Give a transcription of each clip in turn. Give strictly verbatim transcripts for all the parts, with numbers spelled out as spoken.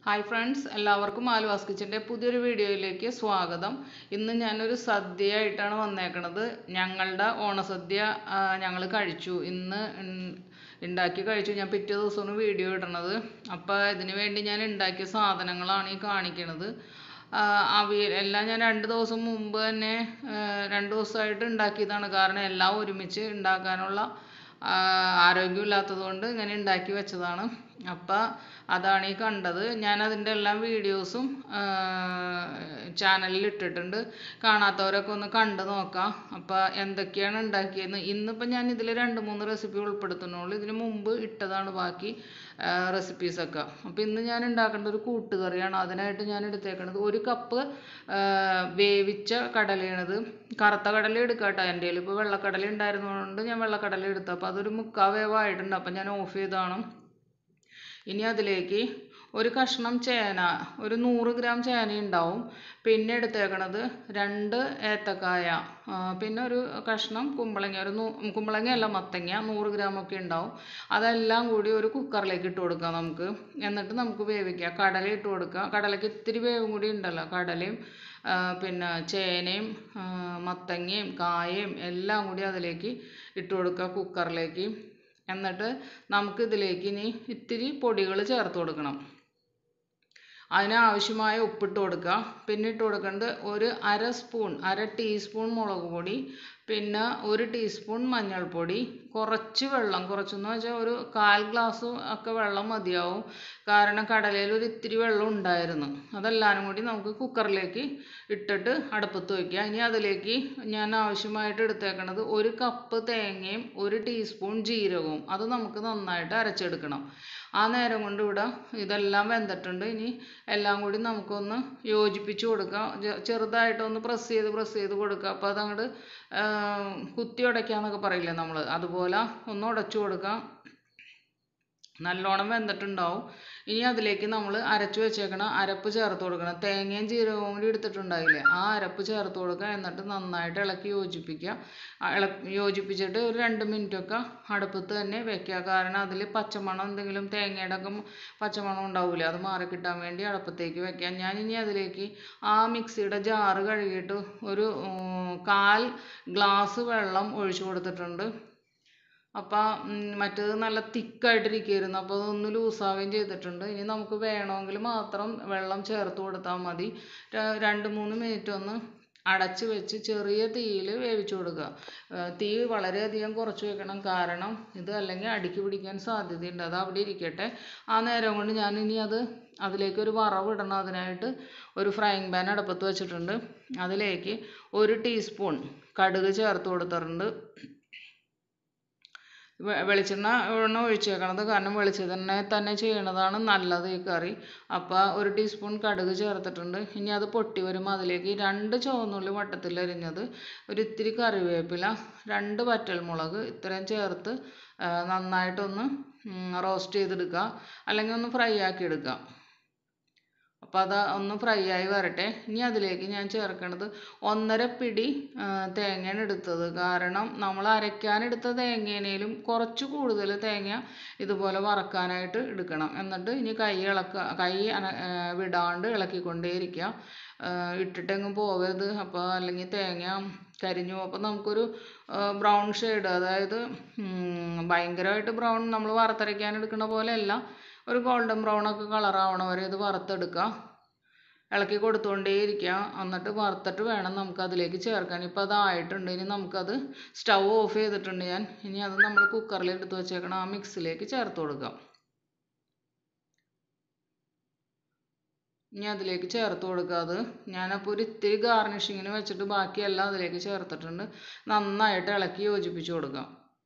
Hi friends, എല്ലാവർക്കും ആലുവാസ്കിച്ചൻ്റെ പുതിയൊരു വീഡിയോയിലേക്ക് സ്വാഗതം. ഇന്ന് ഞാനൊരു സദ്യയായിട്ടാണ് വന്നേക്കണത്. ഞങ്ങളുടെ ഓണസദ്യ ഞങ്ങൾ കഴിച്ചു. ഇന്ന് ഉണ്ടാക്കി കഴിച്ചു. ഞാൻ പിറ്റേ ദിവസമാണ് വീഡിയോ ഇടണത്. അപ്പോൾ ഇതിനു വേണ്ടി ഞാൻ ഉണ്ടാക്കിയ സാധനങ്ങളാണ് ഈ കാണിക്കണത്. അവിയൽ എല്ലാം ഞാൻ രണ്ട് ദിവസം മുമ്പ് തന്നെ രണ്ട് ദിവസമായിട്ട് ഉണ്ടാക്കിയതാണ്. കാരണം എല്ലാം ഒരുമിച്ച് ഉണ്ടാക്കാനുള്ള ആരോഗ്യമില്ലാത്തത് കൊണ്ട് ഇങ്ങനെ ഉണ്ടാക്കി വെച്ചതാണ്. അപ്പം അതാണ് ഈ കണ്ടത്. ഞാൻ അതിൻ്റെ എല്ലാം വീഡിയോസും ചാനലിൽ ഇട്ടിട്ടുണ്ട്. കാണാത്തവരൊക്കെ ഒന്ന് കണ്ടു നോക്കാം. അപ്പം എന്തൊക്കെയാണ് ഉണ്ടാക്കിയതെന്ന് ഇന്നിപ്പം ഞാൻ ഇതിൽ രണ്ട് മൂന്ന് റെസിപ്പി ഉൾപ്പെടുത്തുന്നുള്ളൂ. ഇതിന് മുമ്പ് ഇട്ടതാണ് ബാക്കി റെസിപ്പീസൊക്കെ. അപ്പം ഇന്ന് ഞാൻ ഉണ്ടാക്കേണ്ട ഒരു കൂട്ടുകറിയാണ്. അതിനായിട്ട് ഞാൻ എടുത്തേക്കണത് ഒരു കപ്പ് വേവിച്ച കടലയാണിത്. കറുത്ത കടല എടുക്കാട്ടോ. എൻ്റെ കയ്യിൽ ഇപ്പോൾ വെള്ളക്കടല ഉണ്ടായിരുന്നതുകൊണ്ട് ഞാൻ വെള്ളക്കടല എടുത്തു. അപ്പോൾ അതൊരു മുക്കാൽ വേവായിട്ടുണ്ട്. അപ്പം ഞാൻ ഓഫ് ചെയ്താണ്. ഇനി അതിലേക്ക് ഒരു കഷ്ണം ചേന, ഒരു നൂറ് ഗ്രാം ചേന ഉണ്ടാവും. പിന്നെ എടുത്തേക്കണത് രണ്ട് ഏത്തക്കായ, പിന്നെ ഒരു കഷ്ണം കുമ്പളങ്ങ, ഒരു നൂ കുമ്പളങ്ങയല്ല മത്തങ്ങ, നൂറ് ഗ്രാമൊക്കെ ഉണ്ടാവും. അതെല്ലാം കൂടി ഒരു കുക്കറിലേക്ക് ഇട്ട് കൊടുക്കാം നമുക്ക്. എന്നിട്ട് നമുക്ക് വേവിക്കാം. കടല ഇട്ട് കൊടുക്കുക. കടലയ്ക്ക് ഇത്തിരി വേവും കൂടി ഉണ്ടല്ലോ. കടലയും പിന്നെ ചേനയും മത്തങ്ങയും കായയും എല്ലാം കൂടി അതിലേക്ക് ഇട്ട് കൊടുക്കുക കുക്കറിലേക്ക്. എന്നിട്ട് നമുക്ക് ഇതിലേക്ക് ഇനി ഇത്തിരി പൊടികൾ ചേർത്ത് കൊടുക്കണം. അതിനാവശ്യമായ ഉപ്പിട്ട് കൊടുക്കുക. പിന്നെ ഇട്ട് കൊടുക്കേണ്ടത് ഒരു അര സ്പൂൺ അര ടീസ്പൂൺ മുളക് പൊടി, പിന്നെ ഒരു ടീസ്പൂൺ മഞ്ഞൾപ്പൊടി, കുറച്ച് വെള്ളം, കുറച്ചെന്ന് വെച്ചാൽ ഒരു കാൽ ഗ്ലാസ് ഒക്കെ വെള്ളം മതിയാവും. കാരണം കടലയിൽ ഒരു ഇത്തിരി വെള്ളം ഉണ്ടായിരുന്നു. അതെല്ലാവരും കൂടി നമുക്ക് കുക്കറിലേക്ക് ഇട്ടിട്ട് അടുപ്പത്ത് വയ്ക്കുക. ഇനി അതിലേക്ക് ഞാൻ ആവശ്യമായിട്ട് എടുത്തേക്കണത് ഒരു കപ്പ് തേങ്ങയും ഒരു ടീസ്പൂൺ ജീരകവും. അത് നമുക്ക് നന്നായിട്ട് അരച്ചെടുക്കണം. ആ നേരം കൊണ്ട് ഇവിടെ ഇതെല്ലാം വെന്തിട്ടുണ്ട്. ഇനി എല്ലാം കൂടി നമുക്കൊന്ന് യോജിപ്പിച്ച് കൊടുക്കാം. ചെറുതായിട്ടൊന്ന് പ്രസ് ചെയ്ത് പ്രസ് ചെയ്ത് കൊടുക്കുക. അപ്പോൾ അതങ്ങോട്ട് കുത്തി ഉടയ്ക്കാന്നൊക്കെ പറയില്ലേ നമ്മൾ, അതുപോലെ ഒന്ന് ഉടച്ചു കൊടുക്കാം. നല്ലോണം വെന്തിട്ടുണ്ടാവും. ഇനി അതിലേക്ക് നമ്മൾ അരച്ചു വെച്ചേക്കണ അരപ്പ് ചേർത്ത് കൊടുക്കണം. തേങ്ങയും ജീരകവും കൂടി എടുത്തിട്ടുണ്ടായില്ലേ, ആ അരപ്പ് ചേർത്ത് കൊടുക്കുക. എന്നിട്ട് നന്നായിട്ട് ഇളക്കി യോജിപ്പിക്കുക. ഇളക്കി യോജിപ്പിച്ചിട്ട് ഒരു രണ്ട് മിനിറ്റൊക്കെ അടുപ്പത്ത് തന്നെ വെക്കുക. കാരണം അതിൽ പച്ചമണം എന്തെങ്കിലും തേങ്ങയുടെ ഒക്കെ പച്ചമണം ഉണ്ടാവില്ല, അത് മാറിക്കിട്ടാൻ വേണ്ടി അടുപ്പത്തേക്ക് വെക്കുക. ഞാനിനി അതിലേക്ക് ആ മിക്സിയുടെ ജാറ് കഴുകിയിട്ട് ഒരു കാൽ ഗ്ലാസ് വെള്ളം ഒഴിച്ചു കൊടുത്തിട്ടുണ്ട്. അപ്പം മറ്റേത് നല്ല തിക്കായിട്ടിരിക്കുകയായിരുന്നു. അപ്പോൾ അതൊന്ന് ലൂസാവുകയും ചെയ്തിട്ടുണ്ട്. ഇനി നമുക്ക് വേണമെങ്കിൽ മാത്രം വെള്ളം ചേർത്ത് കൊടുത്താൽ മതി. രണ്ട് മൂന്ന് മിനിറ്റ് ഒന്ന് അടച്ച് വെച്ച് ചെറിയ തീയിൽ വേവിച്ചു കൊടുക്കുക. തീ വളരെയധികം കുറച്ച് വെക്കണം. കാരണം ഇത് അല്ലെങ്കിൽ അടിക്ക് പിടിക്കാൻ സാധ്യതയുണ്ട്. അത് അവിടെ ഇരിക്കട്ടെ. ആ നേരം കൊണ്ട് ഞാനിനി അത് അതിലേക്ക് ഒരു വറവ് ഇടണം. അതിനായിട്ട് ഒരു ഫ്രൈങ് പാൻ അടുപ്പത്ത് വെച്ചിട്ടുണ്ട്. അതിലേക്ക് ഒരു ടീസ്പൂൺ കടുക് ചേർത്ത് കൊടുത്തിട്ടുണ്ട്. വെളിച്ചെണ്ണ എണ്ണ ഒഴിച്ചേക്കണത്, കാരണം വെളിച്ചെണ്ണ തന്നെ ചെയ്യണതാണ് നല്ലത് ഈ കറി. അപ്പോൾ ഒരു ടീസ്പൂൺ കടുക് ചേർത്തിട്ടുണ്ട്. ഇനി അത് പൊട്ടി വരുമ്പോൾ അതിലേക്ക് രണ്ട് ചുവന്നുള്ളി വട്ടത്തിൽ അരിഞ്ഞത്, ഒരു ഇത്തിരി കറിവേപ്പില, രണ്ട് വറ്റൽമുളക് ഇത്രയും ചേർത്ത് നന്നായിട്ടൊന്ന് റോസ്റ്റ് ചെയ്തെടുക്കുക, അല്ലെങ്കിൽ ഒന്ന് ഫ്രൈ ആക്കി എടുക്കുക. അപ്പോൾ അത് ഒന്ന് ഫ്രൈ ആയി വരട്ടെ. ഇനി അതിലേക്ക് ഞാൻ ചേർക്കേണ്ടത് ഒന്നര പിടി തേങ്ങയാണ് എടുത്തത്. കാരണം നമ്മൾ അരയ്ക്കാനെടുത്ത തേങ്ങേനേലും കുറച്ച് കൂടുതൽ തേങ്ങ ഇതുപോലെ വറക്കാനായിട്ട് എടുക്കണം. എന്നിട്ട് ഇനി കൈ ഇളക്കുക, കൈ വിടാണ്ട് ഇളക്കിക്കൊണ്ടേയിരിക്കുക. ഇട്ടിട്ടെങ്ങും പോകരുത്. അപ്പോൾ അല്ലെങ്കിൽ തേങ്ങ കരിഞ്ഞു. അപ്പോൾ നമുക്കൊരു ബ്രൗൺ ഷെയ്ഡ്, അതായത് ഭയങ്കരമായിട്ട് ബ്രൗൺ നമ്മൾ വറുത്തരയ്ക്കാൻ എടുക്കുന്ന പോലെയല്ല, ഒരു ഗോൾഡൻ ബ്രൗൺ ഒക്കെ കളറാവണ വരെ ഇത് വറുത്തെടുക്കുക. ഇളക്കി കൊടുത്തുകൊണ്ടേയിരിക്കുക. എന്നിട്ട് വറുത്തിട്ട് വേണം നമുക്ക് അതിലേക്ക് ചേർക്കാൻ. ഇപ്പോൾ അതായിട്ടുണ്ട്. ഇനി നമുക്കത് സ്റ്റൗ ഓഫ് ചെയ്തിട്ടുണ്ട് ഞാൻ. ഇനി അത് നമ്മൾ കുക്കറിൽ എടുത്ത് വെച്ചേക്കണം ആ മിക്സിലേക്ക് ചേർത്ത് കൊടുക്കാം. ഇനി അതിലേക്ക് ചേർത്ത് കൊടുക്കുക. അത് ഞാനപ്പോൾ ഒരു ഇത്തിരി ഗാർണിഷിങ്ങിന് വെച്ചിട്ട് ബാക്കിയെല്ലാം അതിലേക്ക് ചേർത്തിട്ടുണ്ട്. നന്നായിട്ട് ഇളക്കി യോജിപ്പിച്ച് കൊടുക്കാം.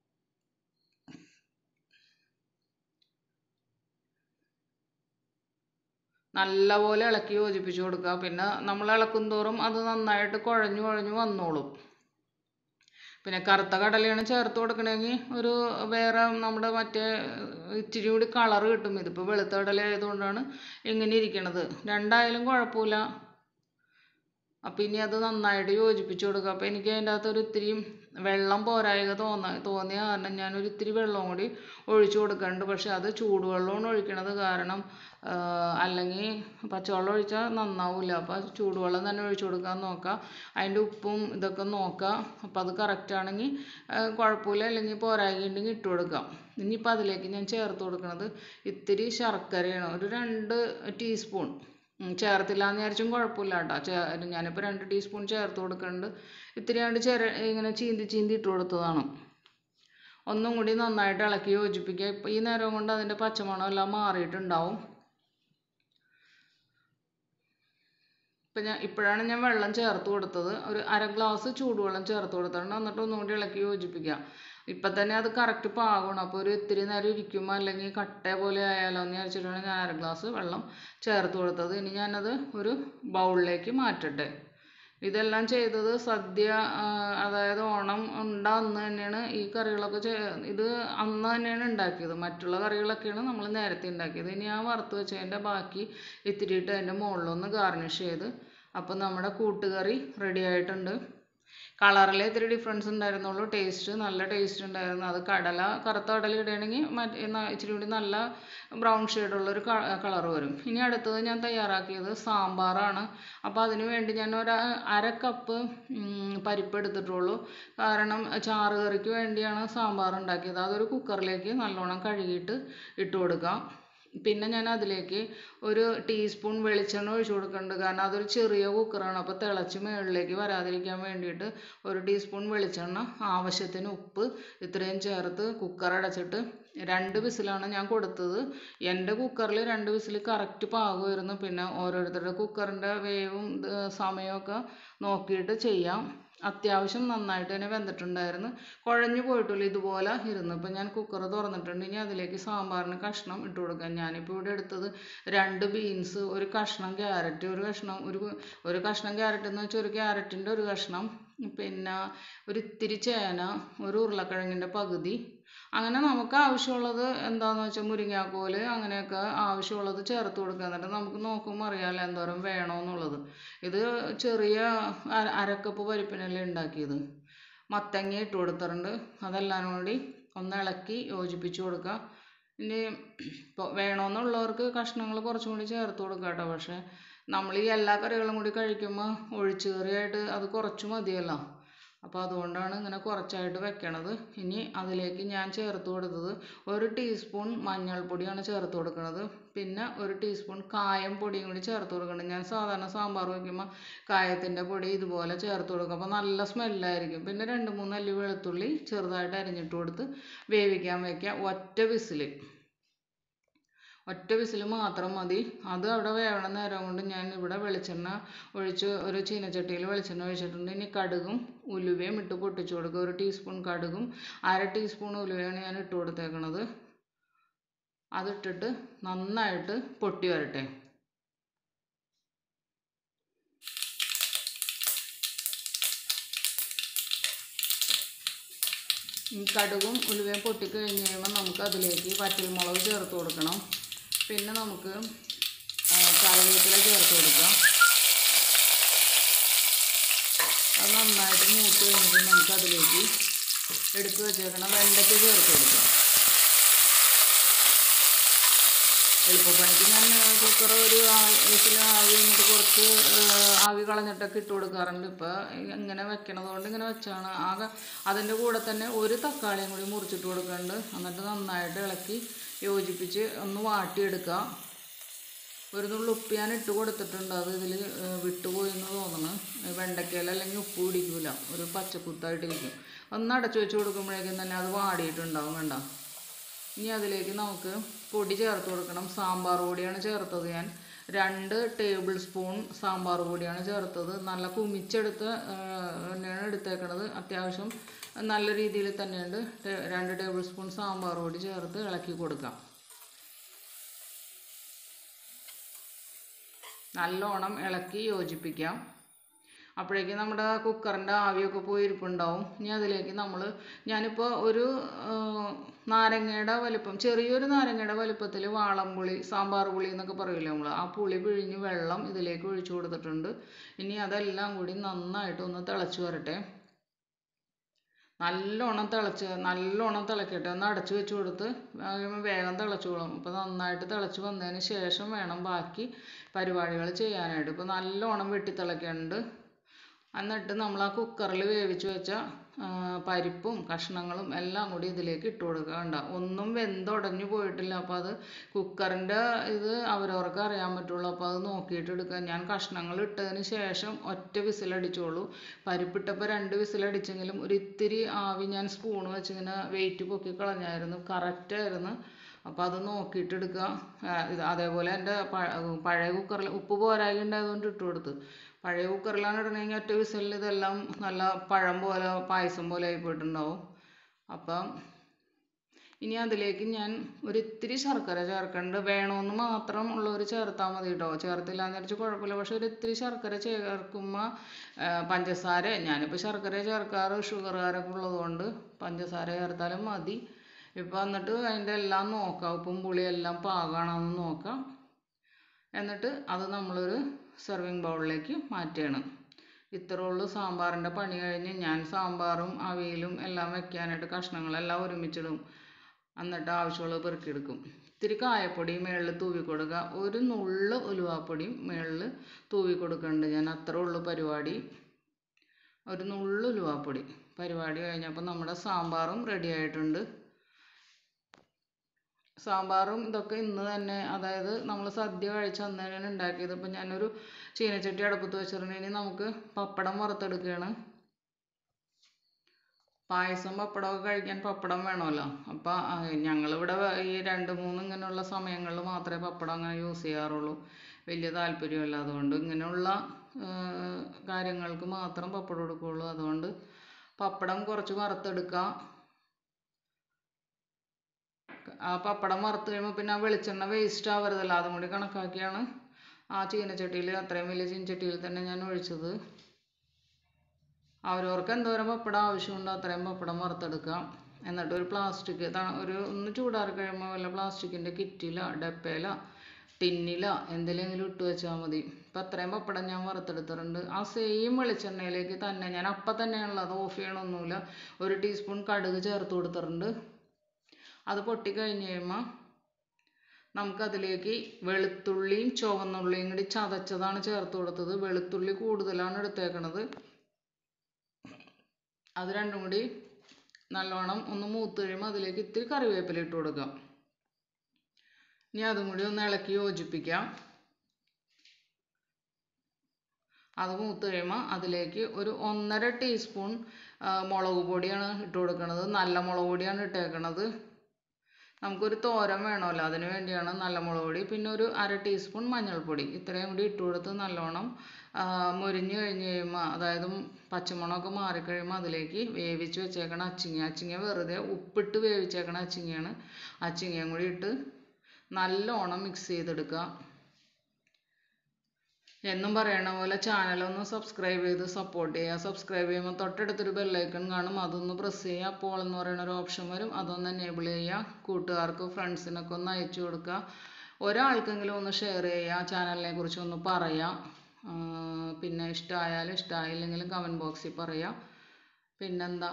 നല്ലപോലെ ഇളക്കി യോജിപ്പിച്ച് കൊടുക്കുക. പിന്നെ നമ്മൾ ഇളക്കും തോറും അത് നന്നായിട്ട് കുഴഞ്ഞു കുഴഞ്ഞു വന്നോളും. പിന്നെ കറുത്ത കടലയാണ് ചേർത്ത് കൊടുക്കണമെങ്കിൽ ഒരു വേറെ നമ്മുടെ മറ്റേ ഇച്ചിരി കൂടി കളറ് കിട്ടും. ഇതിപ്പോൾ വെളുത്ത കടല ആയതുകൊണ്ടാണ് ഇങ്ങനെ ഇരിക്കണത്. രണ്ടായാലും കുഴപ്പമില്ല. അപ്പം ഇനി അത് നന്നായിട്ട് യോജിപ്പിച്ച് കൊടുക്കുക. അപ്പോൾ എനിക്ക് അതിൻ്റെ അകത്ത് ഒരു ഇത്തിരി വെള്ളം പോരായ്ക തോന്നാ തോന്നിയ കാരണം ഞാനൊരു ഇത്തിരി വെള്ളവും കൂടി ഒഴിച്ചു കൊടുക്കുന്നുണ്ട്. പക്ഷെ അത് ചൂടുവെള്ളമാണ് ഒഴിക്കണത്. കാരണം അല്ലെങ്കിൽ പച്ചവെള്ളം ഒഴിച്ചാൽ നന്നാവില്ല. അപ്പോൾ ചൂടുവെള്ളം തന്നെ ഒഴിച്ചു കൊടുക്കാൻ നോക്കുക. അതിൻ്റെ ഉപ്പും ഇതൊക്കെ നോക്കുക. അപ്പോൾ അത് കറക്റ്റ് ആണെങ്കിൽ കുഴപ്പമില്ല. അല്ലെങ്കിൽ പോരായ്ക ഉണ്ടെങ്കിൽ ഇട്ട് കൊടുക്കാം. ഇനിയിപ്പോൾ അതിലേക്ക് ഞാൻ ചേർത്ത് കൊടുക്കുന്നത് ഇത്തിരി ശർക്കരയാണ്. ഒരു രണ്ട് ടീസ്പൂൺ ചേർത്തില്ല എന്ന് വിചാരിച്ചും കുഴപ്പമില്ല കേട്ടോ. ചേ ഞാനിപ്പോൾ രണ്ട് ടീസ്പൂൺ ചേർത്ത് കൊടുക്കുന്നുണ്ട്. ഇത്തിരി കണ്ട് ചെറു ഇങ്ങനെ ചീന്തി ചീന്തി ഇട്ട് കൊടുത്തതാണ്. ഒന്നും കൂടി നന്നായിട്ട് ഇളക്കി യോജിപ്പിക്കുക. ഇപ്പോൾ ഈ നേരം കൊണ്ട് അതിൻ്റെ പച്ചമണം എല്ലാം മാറിയിട്ടുണ്ടാവും. ഇപ്പം ഞാൻ ഇപ്പോഴാണ് ഞാൻ വെള്ളം ചേർത്ത് കൊടുത്തത്. ഒരു അര ഗ്ലാസ് ചൂടുവെള്ളം ചേർത്ത് കൊടുത്തിട്ടുണ്ട്. എന്നിട്ട് ഒന്നും കൂടി ഇളക്കി യോജിപ്പിക്കുക. ഇപ്പം തന്നെ അത് കറക്റ്റ് പാകണം. അപ്പോൾ ഒരു ഇത്തിരി നേരം ഇരിക്കുമ്പോൾ അല്ലെങ്കിൽ കട്ട പോലെ ആയാലോ എന്ന് വിചാരിച്ചിട്ടാണ് ഞാൻ അര ഗ്ലാസ് വെള്ളം ചേർത്ത് കൊടുത്തത്. ഇനി ഞാനത് ഒരു ബൗളിലേക്ക് മാറ്റട്ടെ. ഇതെല്ലാം ചെയ്തത് സദ്യ, അതായത് ഓണം ഉണ്ട അന്ന് തന്നെയാണ് ഈ കറികളൊക്കെ ചേ ഇത് അന്ന് തന്നെയാണ് ഉണ്ടാക്കിയത്. മറ്റുള്ള കറികളൊക്കെയാണ് നമ്മൾ നേരത്തെ ഉണ്ടാക്കിയത്. ഇനി ആ വറുത്ത് വെച്ചതിൻ്റെ ബാക്കി ഇത്തിരിയിട്ട് അതിൻ്റെ മുകളിലൊന്ന് ഗാർണിഷ് ചെയ്ത്. അപ്പോൾ നമ്മുടെ കൂട്ടുകറി റെഡി ആയിട്ടുണ്ട്. കളറിലെ ഇത്തിരി ഡിഫറൻസ് ഉണ്ടായിരുന്നുള്ളൂ. ടേസ്റ്റ് നല്ല ടേസ്റ്റ് ഉണ്ടായിരുന്നു. അത് കടല കറുത്ത കടല ഇടുകയാണെങ്കിൽ മറ്റേ ഇച്ചിരി കൂടി നല്ല ബ്രൗൺ ഷെയ്ഡുള്ളൊരു കളർ വരും. ഇനി അടുത്തത് ഞാൻ തയ്യാറാക്കിയത് സാമ്പാറാണ്. അപ്പോൾ അതിന് വേണ്ടി ഞാൻ ഒരു അര കപ്പ് പരിപ്പ് എടുത്തിട്ടുള്ളൂ. കാരണം ചാറ് കറിക്ക് വേണ്ടിയാണ് സാമ്പാർ ഉണ്ടാക്കിയത്. അതൊരു കുക്കറിലേക്ക് നല്ലോണം കഴുകിയിട്ട് ഇട്ട് കൊടുക്കാം. പിന്നെ ഞാൻ അതിലേക്ക് ഒരു ടീസ്പൂൺ വെളിച്ചെണ്ണ ഒഴിച്ചു കൊടുക്കുന്നുണ്ട്. കാരണം അതൊരു ചെറിയ കുക്കറാണ്. അപ്പോൾ തിളച്ച് മുകളിലേക്ക് വരാതിരിക്കാൻ വേണ്ടിയിട്ട് ഒരു ടീസ്പൂൺ വെളിച്ചെണ്ണ, ആവശ്യത്തിന് ഉപ്പ് ഇത്രയും ചേർത്ത് കുക്കർ അടച്ചിട്ട് രണ്ട് വിസിലാണ് ഞാൻ കൊടുത്തത്. എൻ്റെ കുക്കറിൽ രണ്ട് വിസിൽ കറക്റ്റ് പാകമായിരുന്നു. പിന്നെ ഓരോരുത്തരുടെ കുക്കറിൻ്റെ വേവും സമയമൊക്കെ നോക്കിയിട്ട് ചെയ്യാം. അത്യാവശ്യം നന്നായിട്ട് തന്നെ വെന്തിട്ടുണ്ടായിരുന്നു. കുഴഞ്ഞു പോയിട്ടില്ല, ഇതുപോലെ ഇരുന്നു. ഇപ്പം ഞാൻ കുക്കർ തുറന്നിട്ടുണ്ട്. ഇനി അതിലേക്ക് സാമ്പാറിന് കഷ്ണം ഇട്ട് കൊടുക്കാം. ഞാനിപ്പോൾ ഇവിടെ എടുത്തത് രണ്ട് ബീൻസ്, ഒരു കഷ്ണം ക്യാരറ്റ്, ഒരു കഷ്ണം ഒരു ഒരു കഷ്ണം ക്യാരറ്റ് എന്ന് വെച്ചാൽ ഒരു ക്യാരറ്റിൻ്റെ ഒരു കഷ്ണം, പിന്നെ ഒരു ഇത്തിരി ചേന, ഒരു ഉരുളക്കിഴങ്ങിൻ്റെ പകുതി. അങ്ങനെ നമുക്ക് ആവശ്യമുള്ളത് എന്താണെന്ന് വെച്ചാൽ മുരിങ്ങാക്കോല് അങ്ങനെയൊക്കെ ആവശ്യമുള്ളത് ചേർത്ത് കൊടുക്കുക. എന്നിട്ട് നമുക്ക് നോക്കുമ്പോൾ അറിയാമല്ലോ എന്തോരം വേണമെന്നുള്ളത്. ഇത് ചെറിയ അരക്കപ്പ് പരിപ്പിനല്ലേ ഉണ്ടാക്കിയത്. മത്തങ്ങ ഇട്ട് കൊടുത്തിട്ടുണ്ട്. അതെല്ലാം കൂടി ഒന്ന് ഇളക്കി യോജിപ്പിച്ച് കൊടുക്കുക. ഇനി ഇപ്പോൾ വേണമെന്നുള്ളവർക്ക് കഷ്ണങ്ങൾ കുറച്ചും കൂടി ചേർത്ത് കൊടുക്കുക കേട്ടോ. പക്ഷേ നമ്മൾ ഈ എല്ലാ കറികളും കൂടി കഴിക്കുമ്പോൾ ഒഴിച്ചു കറിയായിട്ട് അത് കുറച്ച് മതിയല്ലോ. അപ്പോൾ അതുകൊണ്ടാണ് ഇങ്ങനെ കുറച്ചായിട്ട് വെക്കണത്. ഇനി അതിലേക്ക് ഞാൻ ചേർത്ത് കൊടുത്തത് ഒരു ടീസ്പൂൺ മഞ്ഞൾപ്പൊടിയാണ് ചേർത്ത് കൊടുക്കുന്നത്. പിന്നെ ഒരു ടീസ്പൂൺ കായം പൊടിയും കൂടി ചേർത്ത് കൊടുക്കണം. ഞാൻ സാധാരണ സാമ്പാർ വയ്ക്കുമ്പോൾ കായത്തിൻ്റെ പൊടി ഇതുപോലെ ചേർത്ത് കൊടുക്കും. അപ്പോൾ നല്ല സ്മെല്ലായിരിക്കും. പിന്നെ രണ്ട് മൂന്ന് അല്ലി വെളുത്തുള്ളി ചെറുതായിട്ട് അരിഞ്ഞിട്ട് കൊടുത്ത് വേവിക്കാൻ വയ്ക്കുക. ഒറ്റ വിസിൽ ഒറ്റ വിസിൽ മാത്രം മതി. അത് അവിടെ വേവണ നേരം കൊണ്ട് ഞാൻ ഇവിടെ വെളിച്ചെണ്ണ ഒഴിച്ച് ഒരു ചീനച്ചട്ടിയിൽ വെളിച്ചെണ്ണ ഒഴിച്ചിട്ടുണ്ട്. ഇനി കടുകും ഉലുവയും ഇട്ട് പൊട്ടിച്ചു കൊടുക്കുക. ഒരു ടീസ്പൂൺ കടുകും അര ടീസ്പൂൺ ഉലുവയാണ് ഞാൻ ഇട്ട് കൊടുത്തേക്കണത്. അതിട്ടിട്ട് നന്നായിട്ട് പൊട്ടി വരട്ടെ. ഈ കടുകും ഉലുവയും പൊട്ടിക്കഴിഞ്ഞ് കഴിയുമ്പോൾ നമുക്ക് അതിലേക്ക് വറ്റൽമുളക് ചേർത്ത് കൊടുക്കണം. പിന്നെ നമുക്ക് കറിവേപ്പില ചേർത്ത് കൊടുക്കാം. അത് നന്നായിട്ട് മൂത്ത് കഴിഞ്ഞിട്ട് നമുക്ക് അതിലേക്ക് എടുത്ത് വെച്ചേക്കണം വെണ്ടയ്ക്ക ചേർത്ത് കൊടുക്കാം. എളുപ്പപ്പണിക്ക് ഞാൻ കുക്കർ ഒരു വിസിൽ ആവി എന്നിട്ട് കുറച്ച് ആവി കളഞ്ഞിട്ടൊക്കെ ഇട്ട് കൊടുക്കാറുണ്ട്. ഇപ്പോൾ ഇങ്ങനെ വെക്കണത് കൊണ്ട് ഇങ്ങനെ വെച്ചാണ്. ആകെ അതിൻ്റെ കൂടെ തന്നെ ഒരു തക്കാളിയും കൂടി മുറിച്ചിട്ട് കൊടുക്കുന്നുണ്ട്. എന്നിട്ട് നന്നായിട്ട് ഇളക്കി യോജിപ്പിച്ച് ഒന്ന് വാട്ടിയെടുക്കുക. ഒരു നുള്ളി ഉപ്പ് ഞാൻ ഇട്ട് കൊടുത്തിട്ടുണ്ട്. അത് ഇതിൽ വിട്ടുപോയി എന്ന് തോന്നുന്നു. വെണ്ടയ്ക്കയിൽ അല്ലെങ്കിൽ ഉപ്പ് പിടിക്കില്ല, ഒരു പച്ചക്കുത്തായിട്ടിരിക്കും. ഒന്ന് അടച്ചു വെച്ച് കൊടുക്കുമ്പോഴേക്കും തന്നെ അത് വാടിയിട്ടുണ്ടാവും. വേണ്ട. ഇനി അതിലേക്ക് നമുക്ക് പൊടി ചേർത്ത് കൊടുക്കണം. സാമ്പാർ പൊടിയാണ് ചേർത്തത് ഞാൻ. രണ്ട് ടേബിൾ സ്പൂൺ സാമ്പാർ പൊടിയാണ് ചേർത്തത്. നല്ല കുമിച്ചെടുത്ത് തന്നെയാണ് എടുത്തേക്കണത്. അത്യാവശ്യം നല്ല രീതിയിൽ തന്നെയുണ്ട്. രണ്ട് ടേബിൾ സ്പൂൺ സാമ്പാർ പൊടി ചേർത്ത് ഇളക്കി കൊടുക്കാം. നല്ലോണം ഇളക്കി യോജിപ്പിക്കാം. അപ്പോഴേക്കും നമ്മുടെ കുക്കറിൻ്റെ ആവിയൊക്കെ പോയി ഇരിപ്പുണ്ടാവും. ഇനി അതിലേക്ക് നമ്മൾ ഞാനിപ്പോൾ ഒരു നാരങ്ങയുടെ വലിപ്പം, ചെറിയൊരു നാരങ്ങയുടെ വലിപ്പത്തിൽ വാളംപുളി, സാമ്പാർ പുളി എന്നൊക്കെ പറയില്ലേ നമ്മൾ, ആ പുളി പിഴിഞ്ഞ് വെള്ളം ഇതിലേക്ക് ഒഴിച്ചു കൊടുത്തിട്ടുണ്ട്. ഇനി അതെല്ലാം കൂടി നന്നായിട്ട് ഒന്ന് തിളച്ച് വരട്ടെ. നല്ലോണം തിളച്ച് നല്ലോണം തിളക്കട്ടെ. ഒന്ന് അടച്ചു വെച്ച് കൊടുത്ത് വേഗം തിളച്ചോളും. അപ്പോൾ നന്നായിട്ട് തിളച്ച് വന്നതിന് ശേഷം വേണം ബാക്കി പരിപാടികൾ ചെയ്യാനായിട്ട്. ഇപ്പോൾ നല്ലോണം വെട്ടി തിളയ്ക്കുന്നുണ്ട്. എന്നിട്ട് നമ്മൾ ആ കുക്കറിൽ വേവിച്ച് വെച്ച പരിപ്പും കഷ്ണങ്ങളും എല്ലാം കൂടി ഇതിലേക്ക് ഇട്ട് കൊടുക്കുക. കണ്ട ഒന്നും വെന്തുടഞ്ഞു പോയിട്ടില്ല. അപ്പോൾ അത് കുക്കറിൻ്റെ ഇത് അവരവർക്ക് അറിയാൻ പറ്റുള്ളൂ. അപ്പോൾ അത് നോക്കിയിട്ട് എടുക്കുക. ഞാൻ കഷ്ണങ്ങൾ ഇട്ടതിന് ശേഷം ഒറ്റ വിസിലടിച്ചോളൂ. പരിപ്പിട്ടപ്പോൾ രണ്ട് വിസിലടിച്ചെങ്കിലും ഒരു ഇത്തിരി ആവി ഞാൻ സ്പൂൺ വെച്ചിങ്ങനെ വെയിറ്റ് പൊക്കി കളഞ്ഞായിരുന്നു. കറക്റ്റായിരുന്നു. അപ്പോൾ അത് നോക്കിയിട്ട് എടുക്കുക. ഇത് അതേപോലെ എൻ്റെ പഴയ കുക്കറിൽ ഉപ്പ് പോരായി ഉണ്ടായതുകൊണ്ട് ഇട്ട് കൊടുത്ത്. പഴയ കുക്കറിലാണ് ഇടണമെങ്കിൽ ഒറ്റ വിസിലിൽ ഇതെല്ലാം നല്ല പഴം പോലെ പായസം പോലെ ആയിപ്പോയിട്ടുണ്ടാവും. അപ്പം ഇനി അതിലേക്ക് ഞാൻ ഒരു ഇത്തിരി ശർക്കര ചേർക്കുന്നുണ്ട്. വേണമെന്ന് മാത്രം ഉള്ളവർ ചേർത്താൽ മതി കേട്ടോ. ചേർത്തില്ല എന്ന് വെച്ചാൽ കുഴപ്പമില്ല. പക്ഷെ ഒരു ഇത്തിരി ശർക്കര ചേർക്കുമ്പോൾ പഞ്ചസാര, ഞാനിപ്പോൾ ശർക്കര ചേർക്കാറ് ഷുഗറുകാരൊക്കെ ഉള്ളതുകൊണ്ട് പഞ്ചസാര ചേർത്താലും മതി. ഇപ്പം എന്നിട്ട് അതിൻ്റെ എല്ലാം നോക്കാം, ഉപ്പും പുളിയും എല്ലാം പാകമാണെന്ന് നോക്കാം. എന്നിട്ട് അത് നമ്മളൊരു സെർവിങ് ബൗളിലേക്ക് മാറ്റുകയാണ്. ഇത്രേ ഉള്ളൂ സാമ്പാറിൻ്റെ പണി കഴിഞ്ഞ്. ഞാൻ സാമ്പാറും അവിയലും എല്ലാം വെക്കാനായിട്ട് കഷ്ണങ്ങളെല്ലാം ഒരുമിച്ചിടും. എന്നിട്ട് ആവശ്യമുള്ളത് പെറുക്കിയെടുക്കും. ഇത്തിരി കായപ്പൊടി മുകളിൽ തൂവി കൊടുക്കുക. ഒരു നുള്ള് ഉലുവാപ്പൊടിയും മുകളിൽ തൂവി കൊടുക്കുന്നുണ്ട് ഞാൻ. അത്രേ ഉള്ളൂ പരിപാടി. ഒരു നുള്ള് ഉലുവാപ്പൊടി. പരിപാടി കഴിഞ്ഞപ്പോൾ നമ്മുടെ സാമ്പാറും റെഡി ആയിട്ടുണ്ട്. സാമ്പാറും ഇതൊക്കെ ഇന്ന് തന്നെ, അതായത് നമ്മൾ സദ്യ കഴിച്ച അന്ന് തന്നെയാണ് ഉണ്ടാക്കിയത്. ഇപ്പം ഞാനൊരു ചീനച്ചട്ടി അടുപ്പത്ത് വെച്ചിട്ടുണ്ട്. ഇനി നമുക്ക് പപ്പടം വറുത്തെടുക്കുകയാണ്. പായസം പപ്പടമൊക്കെ കഴിക്കാൻ പപ്പടം വേണമല്ലോ. അപ്പം ഞങ്ങളിവിടെ ഈ രണ്ട് മൂന്ന് ഇങ്ങനെയുള്ള സമയങ്ങളിൽ മാത്രമേ പപ്പടം അങ്ങനെ യൂസ് ചെയ്യാറുള്ളൂ. വലിയ താല്പര്യമല്ല. അതുകൊണ്ട് ഇങ്ങനെയുള്ള കാര്യങ്ങൾക്ക് മാത്രം പപ്പടം എടുക്കുകയുള്ളൂ. അതുകൊണ്ട് പപ്പടം കുറച്ച് വറുത്തെടുക്കുക. ആ പപ്പടം വറുത്ത് കഴിയുമ്പോൾ പിന്നെ ആ വെളിച്ചെണ്ണ വേസ്റ്റ് ആവരുതല്ലോ. അതും കൂടി കണക്കാക്കിയാണ് ആ ചീനച്ചട്ടിയിൽ, അത്രയും വലിയ ചീനച്ചട്ടിയിൽ തന്നെ ഞാൻ ഒഴിച്ചത്. അവരവർക്ക് എന്തോരം പപ്പടം ആവശ്യമുണ്ടോ അത്രയും പപ്പടം വറുത്തെടുക്കാം. എന്നിട്ട് ഒരു പ്ലാസ്റ്റിക് ഒരു ഒന്ന് ചൂടാറി കഴിയുമ്പോൾ വല്ല പ്ലാസ്റ്റിക്കിൻ്റെ കിറ്റിലോ ഡപ്പയിലോ ടിന്നിലോ എന്തെങ്കിലും ഇട്ട് വെച്ചാൽ മതി. ഇപ്പം അത്രയും പപ്പടം ഞാൻ വറുത്തെടുത്തിട്ടുണ്ട്. ആ സെയിം വെളിച്ചെണ്ണയിലേക്ക് തന്നെ ഞാൻ അപ്പം തന്നെയാണല്ലോ, അത് ഓഫ് ചെയ്യണമൊന്നുമില്ല, ഒരു ടീസ്പൂൺ കടുക് ചേർത്ത് കൊടുത്തിട്ടുണ്ട്. അത് പൊട്ടിക്കഴിഞ്ഞ് കഴിയുമ്പോൾ നമുക്കതിലേക്ക് വെളുത്തുള്ളിയും ചുവന്നുള്ളിയും കൂടി ചതച്ചതാണ് ചേർത്ത് കൊടുത്തത്. വെളുത്തുള്ളി കൂടുതലാണ് എടുത്തേക്കണത്. അത് രണ്ടും കൂടി നല്ലോണം ഒന്ന് മൂത്ത് കഴിയുമ്പോൾ അതിലേക്ക് ഇത്തിരി കറിവേപ്പില ഇട്ട് കൊടുക്കാം. ഇനി അതും കൂടി ഒന്ന് ഇളക്കി യോജിപ്പിക്കാം. അത് മൂത്ത് കഴിയുമ്പോൾ അതിലേക്ക് ഒരു ഒന്നര ടീസ്പൂൺ മുളക് പൊടിയാണ് ഇട്ട് കൊടുക്കുന്നത്. നല്ല മുളക് പൊടിയാണ് ഇട്ടേക്കണത്. നമുക്കൊരു തോരൻ വേണമല്ലോ, അതിന് വേണ്ടിയാണ് നല്ല മുളക് പൊടി. പിന്നെ ഒരു അര ടീസ്പൂൺ മഞ്ഞൾപ്പൊടി. ഇത്രയും കൂടി ഇട്ട് കൊടുത്ത് നല്ലോണം മുരിഞ്ഞ് കഴിഞ്ഞ് കഴിയുമ്പോൾ, അതായത് പച്ചമണമൊക്കെ മാറിക്കഴിയുമ്പോൾ അതിലേക്ക് വേവിച്ച് വെച്ചേക്കണ അച്ചിങ്ങ അച്ചിങ്ങ വെറുതെ ഉപ്പിട്ട് വേവിച്ചേക്കണ അച്ചിങ്ങയാണ്. അച്ചിങ്ങയും കൂടി ഇട്ട് നല്ലോണം മിക്സ് ചെയ്തെടുക്കുക. എന്നും പറയണ പോലെ ചാനലൊന്ന് സബ്സ്ക്രൈബ് ചെയ്ത് സപ്പോർട്ട് ചെയ്യുക. സബ്സ്ക്രൈബ് ചെയ്യുമ്പോൾ തൊട്ടടുത്തൊരു ബെല്ലൈക്കൺ കാണും, അതൊന്ന് പ്രസ് ചെയ്യുക. അപ്പോൾ എന്ന് പറയുന്ന ഒരു ഓപ്ഷൻ വരും, അതൊന്ന് എനേബിൾ ചെയ്യുക. കൂട്ടുകാർക്ക് ഫ്രണ്ട്സിനൊക്കെ ഒന്ന് അയച്ചു കൊടുക്കുക. ഒരാൾക്കെങ്കിലും ഒന്ന് ഷെയർ ചെയ്യുക. ചാനലിനെ കുറിച്ച് ഒന്ന് പറയുക. പിന്നെ ഇഷ്ടമായാലും ഇഷ്ടമായില്ലെങ്കിലും കമൻറ്റ് ബോക്സിൽ പറയുക. പിന്നെന്താ,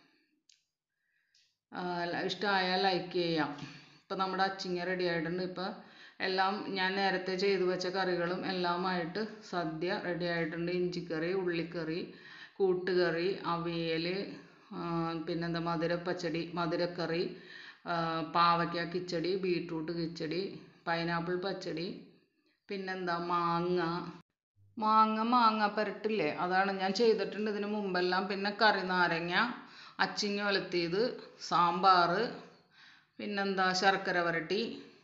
ഇഷ്ടമായാൽ ലൈക്ക് ചെയ്യാം. ഇപ്പം നമ്മുടെ അച്ചിങ്ങ റെഡി ആയിട്ടുണ്ട്. ഇപ്പം എല്ലാം ഞാൻ നേരത്തെ ചെയ്തു വെച്ച കറികളും എല്ലാമായിട്ട് സദ്യ റെഡി ആയിട്ടുണ്ട്. ഇഞ്ചിക്കറി, ഉള്ളിക്കറി, കൂട്ടുകറി, അവിയൽ, പിന്നെന്താ മധുരപ്പച്ചടി, മധുരക്കറി, പാവയ്ക്ക കിച്ചടി, ബീട്രൂട്ട് കിച്ചടി, പൈനാപ്പിൾ പച്ചടി, പിന്നെന്താ മാങ്ങ മാങ്ങ മാങ്ങ പെരട്ടില്ലേ, അതാണ് ഞാൻ ചെയ്തിട്ടുണ്ട് ഇതിന് മുമ്പെല്ലാം. പിന്നെ കറി നാരങ്ങ, അച്ചിങ്ങ ഒലത്തിയത്, സാമ്പാർ, പിന്നെന്താ ശർക്കര വരട്ടി,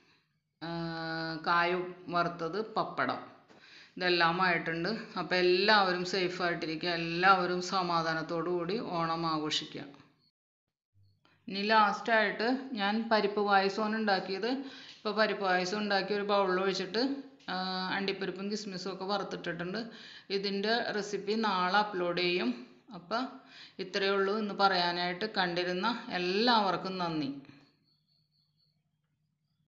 കായ വറുത്തത്, പപ്പടം, ഇതെല്ലാമായിട്ടുണ്ട്. അപ്പോൾ എല്ലാവരും സേഫായിട്ടിരിക്കുക. എല്ലാവരും സമാധാനത്തോടു കൂടി ഓണം ആഘോഷിക്കുക. ഇനി ലാസ്റ്റായിട്ട് ഞാൻ പരിപ്പ് പായസമാണ് ഉണ്ടാക്കിയത്. ഇപ്പോൾ പരിപ്പ് പായസം ഉണ്ടാക്കി ഒരു ബൗളിൽ ഒഴിച്ചിട്ട് അണ്ടിപ്പരിപ്പും കിസ്മിസും ഒക്കെ വറുത്തിട്ടിട്ടുണ്ട്. ഇതിൻ്റെ റെസിപ്പി നാളെ അപ്ലോഡ് ചെയ്യും. അപ്പോൾ ഇത്രയേ ഉള്ളൂ ഇന്ന് പറയാനായിട്ട്. കണ്ടിരുന്ന എല്ലാവർക്കും നന്ദി.